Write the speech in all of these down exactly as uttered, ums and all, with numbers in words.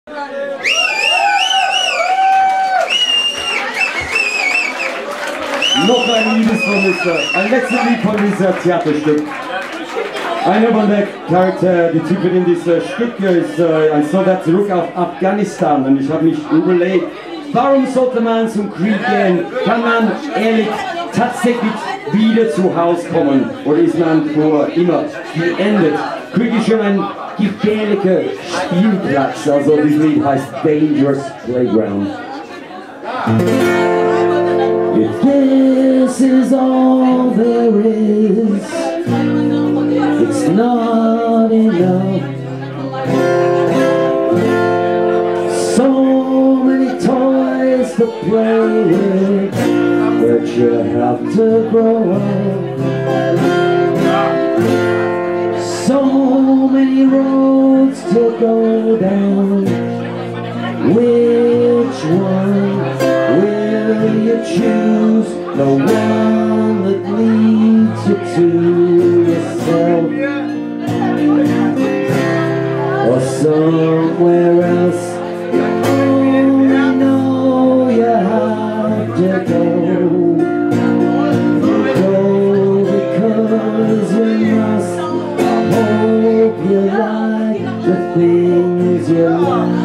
Noch ein Liebesvermisser, ein letztes Lied von diesem Theaterstück. Einer von der Charakter, die Typen in diesem Stück ist äh, ein Soldat zurück auf Afghanistan und ich habe mich überlegt, warum sollte man zum Krieg gehen? Kann man ehrlich tatsächlich wieder zu Hause kommen oder ist man für immer geendet? Krieg ist schon ein gefährlicher Spielplatz, also dieses Lied heißt Dangerous Playground. If this is all there is, it's not enough. So many toys to play with, but you have to grow up. So many roads to go down. Which one will you choose? The one that leads you to yourself, or somewhere else you only know you have to go. Go because you must. I hope you like the things you like.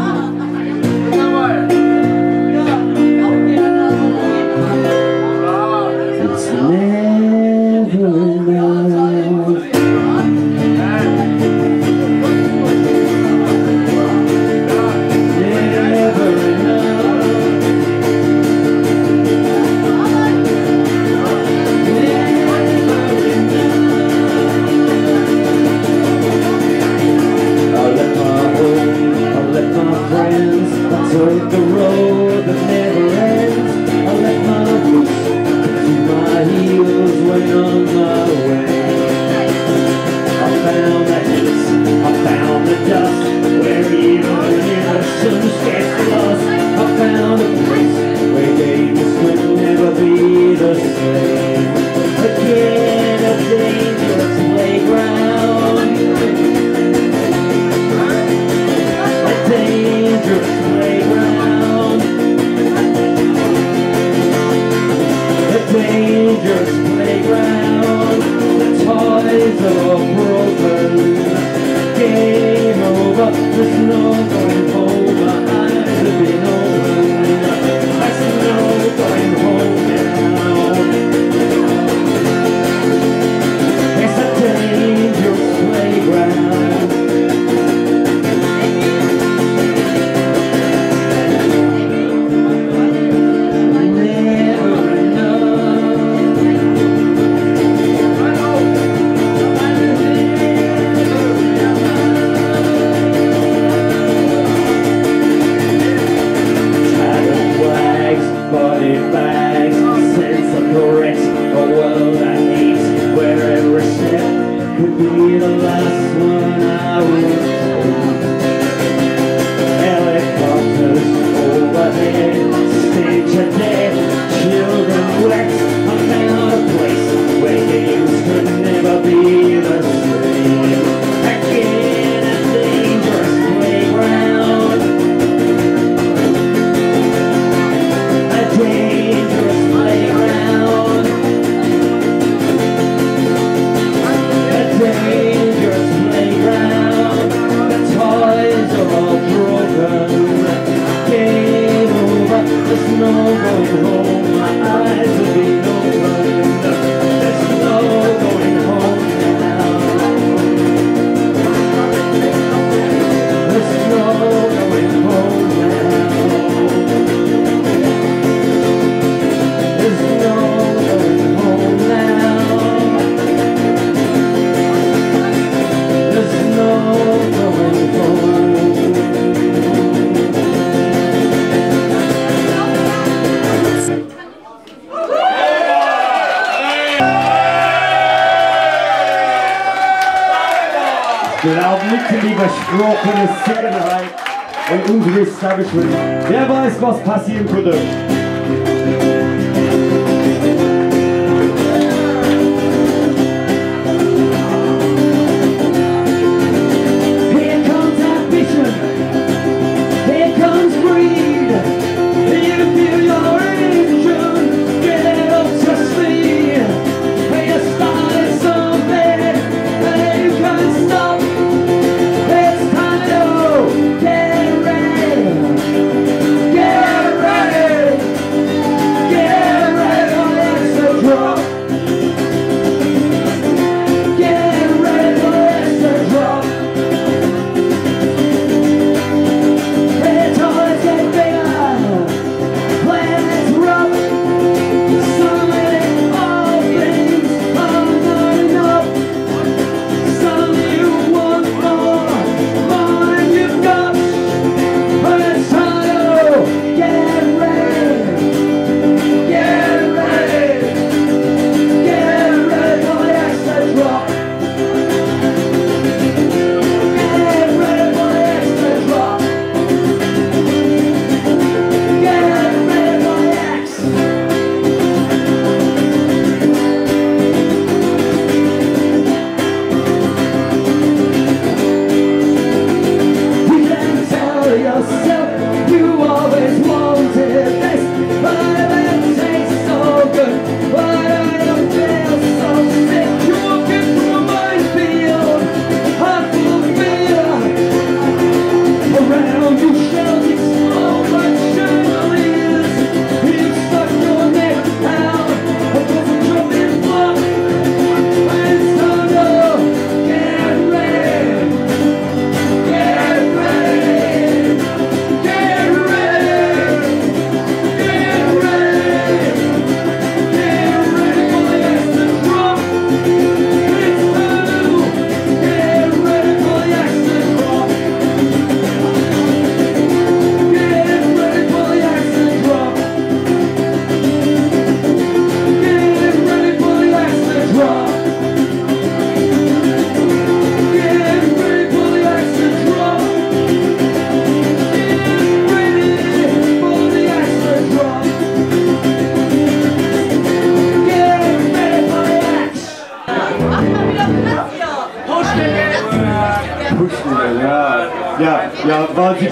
Take the road that never ends. I let my boots to my heels when on my way. I found the hills, I found the dust, where even innocence gets lost. I found a place where games could never be the same. Again, a dangerous playground. A dangerous dangerous playground. The toys are broken. Game over. There's no going home. My eyes have been open. There's no going home now. It's a dangerous playground. Could be the last one I would take. Helicopters overhead, stage of death, children wet. I found a place where games could never be the same. Again, a dangerous playground. A dangerous playground. Dangerous playground. The toys are all broken. Game over. There's no going home. My eyes have been opened. There's no going home now. There's no going home now. There's no going home now. There's no going home. Ich glaube nicht in die versprochene Sicherheit und unsere Establishment. Wer weiß, was passieren könnte. Here comes ambition.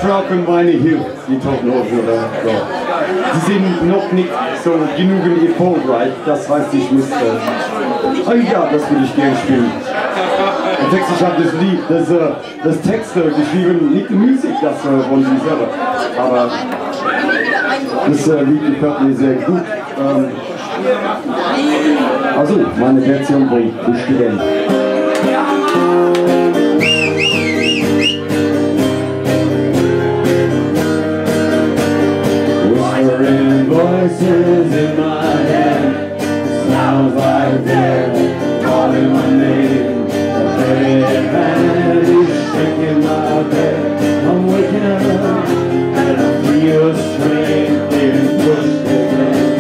brauchen meine Hilfe, die Toten Hosen oder so. Sie sind noch nicht so genügend erfolgreich, das heißt, ich müsste... Oh ja, das würde ich gerne spielen. Der Text, ich habe das Lied, das, das Texte geschrieben, nicht die Musik, das von sie selber. Aber das Lied gefällt mir sehr gut. Also, meine Version von Bestellen. Whispering voices in my head, sounds like they're calling my name. A heavy hand is shaking my bed. I'm waking up and I feel strength being pushed again.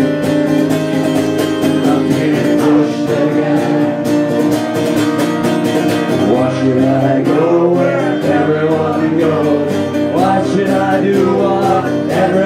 I'm being pushed again. Why should I go where everyone goes? Why should I do what everyone